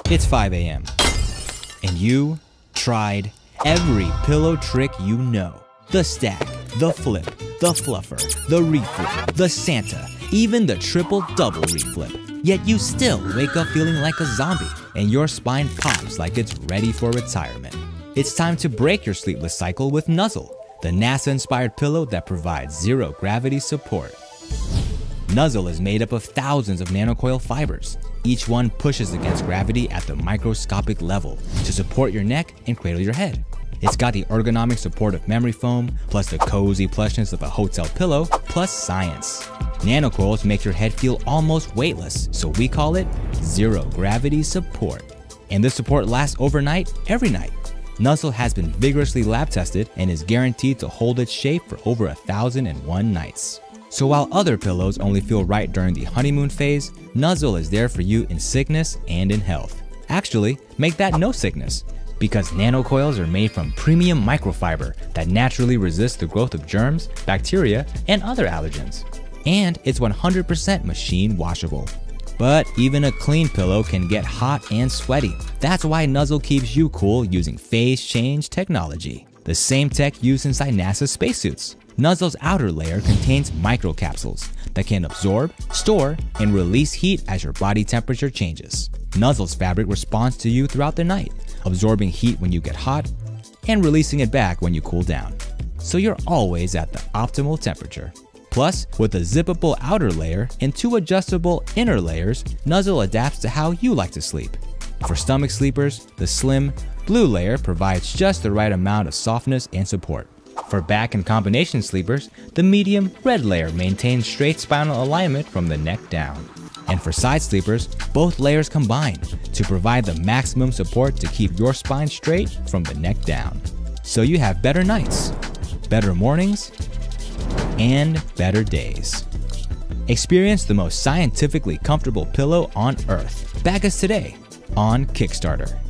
It's 5 a.m. and you tried every pillow trick you know. The stack, the flip, the fluffer, the reflip, the Santa, even the triple-double reflip. Yet you still wake up feeling like a zombie and your spine pops like it's ready for retirement. It's time to break your sleepless cycle with Nuzzle, the NASA-inspired pillow that provides zero-gravity support. Nuzzle is made up of thousands of nanocoil fibers. Each one pushes against gravity at the microscopic level to support your neck and cradle your head. It's got the ergonomic support of memory foam, plus the cozy plushness of a hotel pillow, plus science. Nanocoils make your head feel almost weightless, so we call it zero gravity support. And this support lasts overnight, every night. Nuzzle has been vigorously lab tested and is guaranteed to hold its shape for over 1,001 nights. So while other pillows only feel right during the honeymoon phase, Nuzzle is there for you in sickness and in health. Actually, make that no sickness, because nanocoils are made from premium microfiber that naturally resists the growth of germs, bacteria, and other allergens. And it's 100% machine washable. But even a clean pillow can get hot and sweaty. That's why Nuzzle keeps you cool using phase change technology, the same tech used inside NASA spacesuits. Nuzzle's outer layer contains microcapsules that can absorb, store, and release heat as your body temperature changes. Nuzzle's fabric responds to you throughout the night, absorbing heat when you get hot and releasing it back when you cool down. So you're always at the optimal temperature. Plus, with a zippable outer layer and 2 adjustable inner layers, Nuzzle adapts to how you like to sleep. For stomach sleepers, the slim, blue layer provides just the right amount of softness and support. For back and combination sleepers, the medium red layer maintains straight spinal alignment from the neck down. And for side sleepers, both layers combine to provide the maximum support to keep your spine straight from the neck down. So you have better nights, better mornings, and better days. Experience the most scientifically comfortable pillow on Earth. Back us today on Kickstarter.